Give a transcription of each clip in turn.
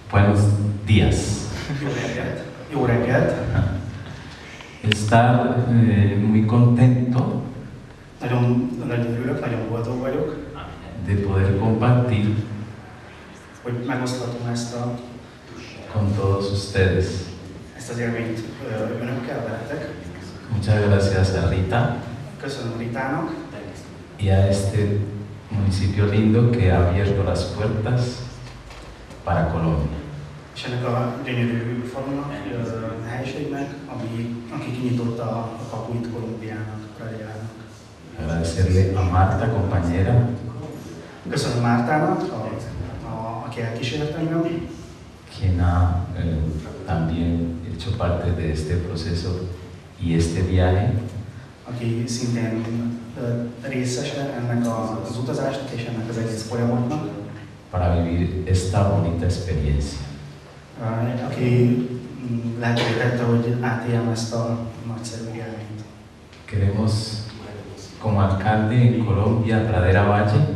Buenos días. Jó reggelt! Estar muy contento Nagyon örülök, nagyon boldog vagyok, de poder compartir hogy megoszthatom con todos ustedes. ezt az élményt önökkel, veletek. Muchas gracias a Rita Köszönöm Ritának y a este municipio lindo que ha abierto las puertas para Colombia. és ennek a gyönyörű falunak, a helyiségnek, aki kinyitotta a kapuit Kolumbiának, Praderának. Agradecerle a Marta, compañera, Köszönöm Mártának, aki elkísért engem, quien ha también hecho parte de este proceso y este viaje. aki szintén részese ennek az utazásnak és ennek az egész folyamatnak, para vivir esta bonita experiencia. aki lehetővé tette, hogy átéljem ezt a nagyszerű élményt. Queremos, como alcalde en Colombia, Pradera Valle,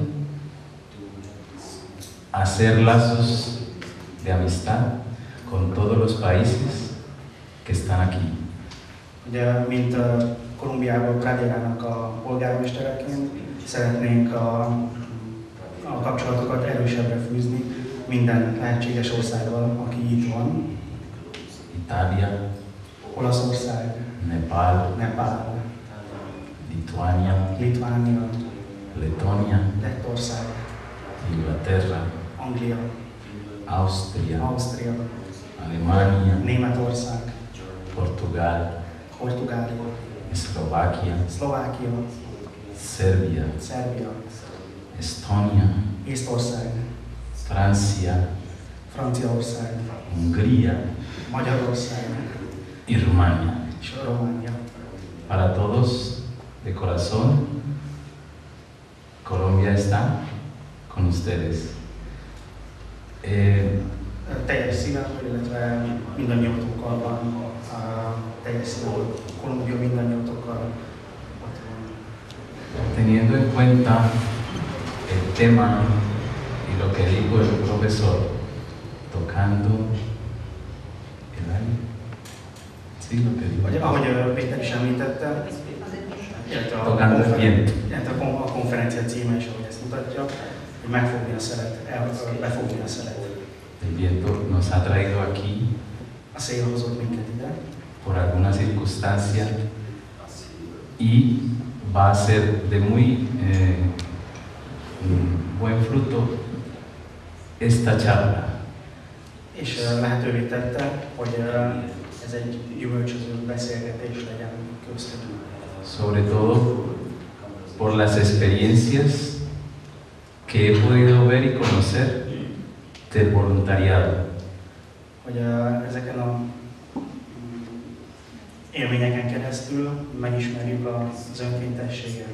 hacer lazos de amistad con todos los países que están aquí. Ugye, mint Kolumbiában Praderának a polgármestereként szeretnénk a kapcsolatokat erősebbre fűzni minden lehetséges országgal, aki itt van. Italia, Olaszország, Nepal, Lituania, Litvánia, Letonia, Lettország, Inglaterra, Anglia, Austria, Alemania, Németország, Portugal, Portugália, Eslovaquia, Szlovákia, Serbia, Szerbia, Estonia, Észtország, Francia, Franciaország, Hungría Magyarország y Rumania. és Románia. Para todos, de corazón, Colombia está con ustedes. Teljes szívemből, illetve mindannyiótokkal van, teljes szívemből, Kolumbia mindannyiótokkal ott van. Teniendo en cuenta el tema y lo que dijo el profesor, tocando el aire. Sí, lo que dijo. Vagy ahogy Péter is említette, illetve Tocando el viento. a konferencia címe is, ahogy ezt mutatja, hogy megfogni a szelet, befogni a szelet. El viento nos ha traído aquí A szél hozott minket ide, por alguna circunstancia y va a ser de muy buen fruto esta charla. és lehetővé tette, hogy ez egy gyümölcsöző beszélgetés legyen köztünk. Sobre todo por las experiencias que he podido ver y conocer del voluntariado. Hogy ezeken a élményeken keresztül megismerjük az önkéntességet.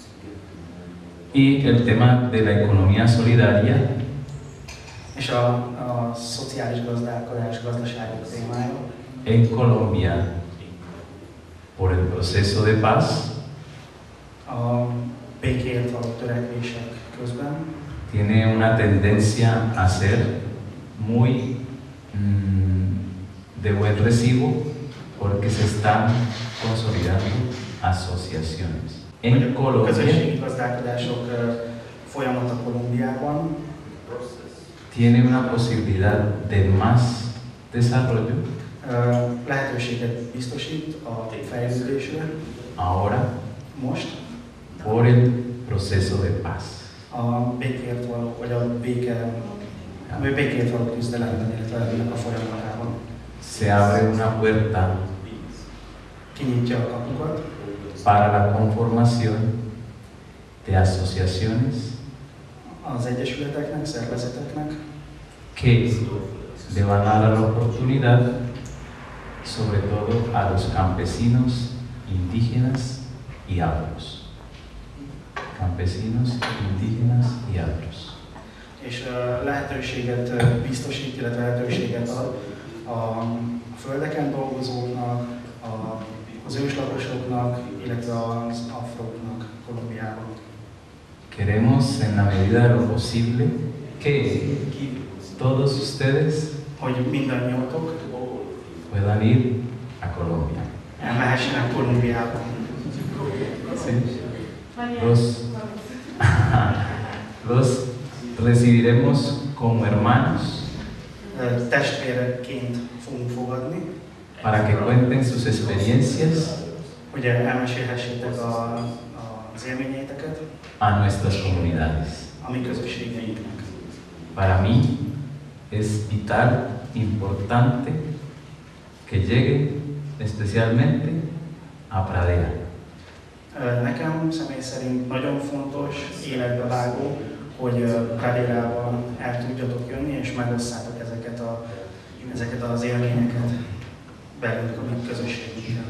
Y el tema de la economía solidaria És a szociális gazdálkodás, gazdaságok témája en Colombia por el proceso de paz a békéért való törekvések közben tiene una tendencia a ser muy de buen recibo porque se están consolidando asociaciones. En a Colombia közösségi gazdálkodások folyamata Kolumbiában tiene una posibilidad de más desarrollo lehetőséget biztosít a fejlődésre ahora most por el proceso de paz. a békért való, vagy a békért való küzdelemben, illetve ennek a folyamatában. Se abre una puerta Kinyitja a kapukat para la conformación de asociaciones az egyesületeknek, szervezeteknek, que le van a dar la oportunidad, sobre todo a los campesinos, indígenas y afros. Campesinos, indígenas y afros. és lehetőséget biztosít, illetve lehetőséget ad a földeken dolgozóknak, az őslakosoknak, illetve az afroknak Kolumbiában. Queremos, en la medida de lo posible, que todos ustedes hogy mindannyiótok puedan ir a Colombia. elmehessenek Kolumbiába. ¿Sí? Los recibiremos como hermanos Testvéreként fogunk fogadni, para que cuenten sus experiencias hogy elmesélhessétek az élményeiteket a nuestras comunidades. a mi közösségeinknek. Para mí es vital, importante que lleguen especialmente a Pradera. Nekem személy szerint nagyon fontos, életbevágó, hogy Pradérában el tudjatok jönni, és megosszátok ezeket az élményeket velünk, a mi közösségünkkel.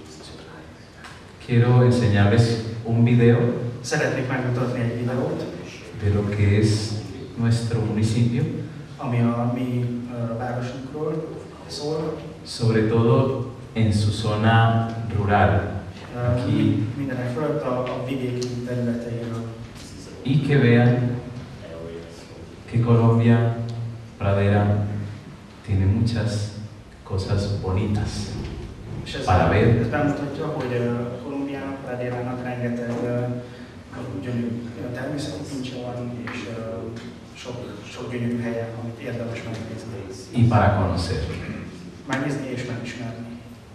Quiero enseñarles un video Szeretnék megmutatni egy videót, de lo que es nuestro municipio, ami a mi városunkról szól, sobre todo en su zona rural, aquí, mindenek fölött a vidéki területeiről. y que vean que Colombia, Pradera, tiene muchas cosas bonitas És ez para ver. bemutatja, hogy Kolumbiának, Pradérának rengeteg gyönyörű természeti kincse van, és sok gyönyörű helye, amit érdemes megnézni. Y para conocer. Megnézni és megismerni.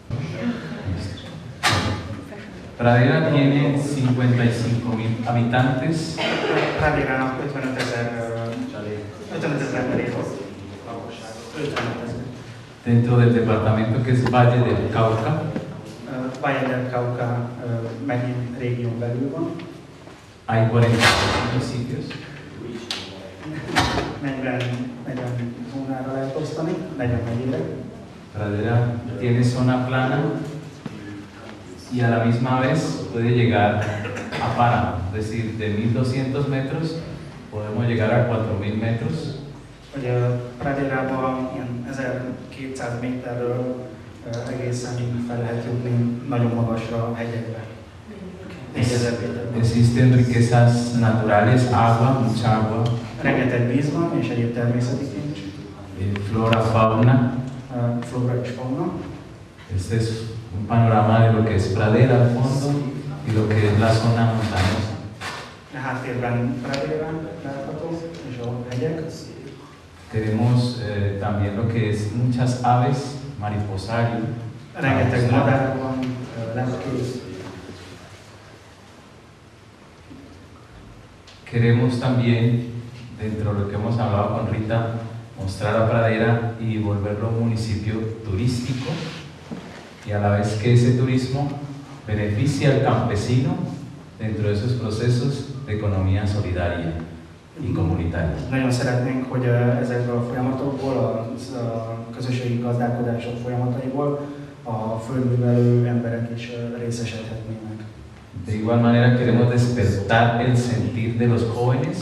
Pradera tiene 55.000 habitantes Pradérának 55 ezer emberi lakosság. 55 ezer. dentro del departamento que es Valle del Cauca. Valle del Cauca megint régión belül van. Hay 46 municipios. 40 zónára lehet osztani, 40 megyére. Pradera tiene zona plana y a la misma vez puede llegar a páramo, es decir, de 1200 metros podemos llegar a 4000 metros. Hogy Pradérában ilyen 1200 méterről egészen fel lehet jutni nagyon magasra a hegyekbe. 4000 méterben. Existen riquezas naturales, agua, mucha agua, Rengeteg víz van és egyéb természeti kincs, flora, fauna. flóra és fauna. Este es un panorama de lo que es Pradera al fondo y lo que es la zona montañosa. A háttérben Pradéra látható és a hegyek. Tenemos también lo que es muchas aves, mariposario. Rengeteg madár van, lepkész. Queremos también, dentro de lo que hemos hablado con Rita, mostrar a Pradera y volverlo un municipio turístico y a la vez que ese turismo beneficia al campesino dentro de esos procesos de economía solidaria y comunitaria. Nagyon szeretnénk, hogy ezekből a folyamatokból, a közösségi gazdálkodások folyamataiból a földművelő emberek is részesedhetnének. De igual manera queremos despertar el sentir de los jóvenes,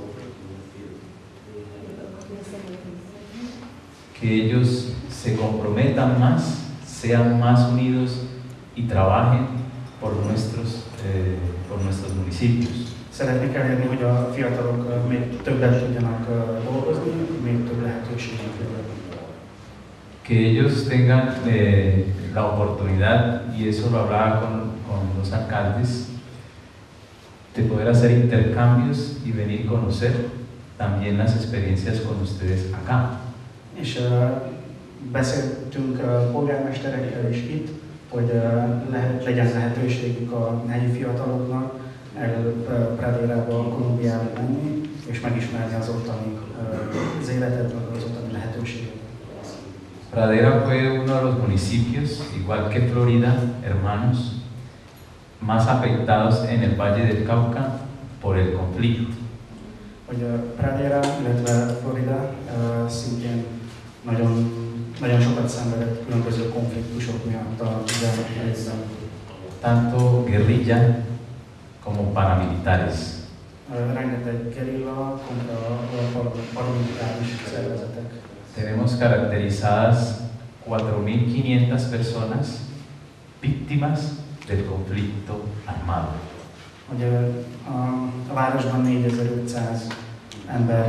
que ellos se comprometan más, sean más unidos y trabajen por nuestros municipios. Szeretnék elérni, hogy a fiatalok még többet tudjanak dolgozni, még több lehetőségük legyen. Que ellos tengan la oportunidad, y eso lo hablaba con los alcaldes, de poder hacer intercambios y venir y conocer también las experiencias con ustedes acá. És beszéltünk polgármesterekkel is itt, hogy legyen lehetőségük a helyi fiataloknak Pradérába, Kolumbiába menni, és megismerni az ottani az életet, az ottani lehetőséget. Pradera fue uno de los municipios, igual que Florida, hermanos, más afectados en el Valle del Cauca por el conflicto. Hogy Pradera, illetve Florida szintén nagyon sokat szenvedett különböző konfliktusok miatt a 16. évben. Tanto guerrilla como paramilitares. Rengeteg gerilla kontra paramilitáris szervezetek. Tenemos caracterizadas 4.500 personas víctimas del conflicto armado. Hogy a városban 4500 ember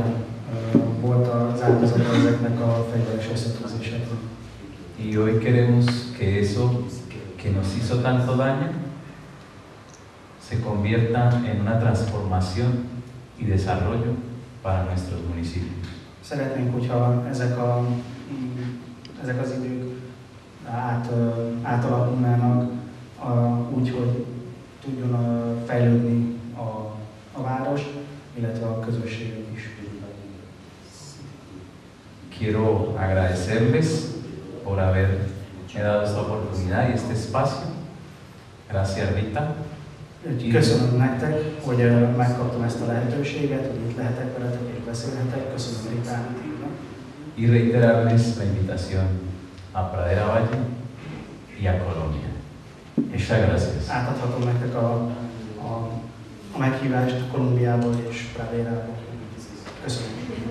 volt az áldozata ezeknek a fegyveres összetűzéseknek. Y hoy queremos que eso que nos hizo tanto daño se convierta en una transformación y desarrollo para nuestros municipios. Szeretnénk, hogyha ezek az idők átalakulnának úgy, hogy tudjon fejlődni a város, illetve a közösségek is. Quiero agradecerles por haberme dado esta oportunidad y este espacio. Gracias, Rita. Köszönöm nektek, hogy megkaptam ezt a lehetőséget, hogy itt lehetek veletek és beszélhetek. Köszönöm Ritának. Y reiterarles la invitación a Pradera Valle y a Colombia. Muchas gracias. Átadhatom nektek a meghívást Kolumbiából és Praderából. Köszönöm.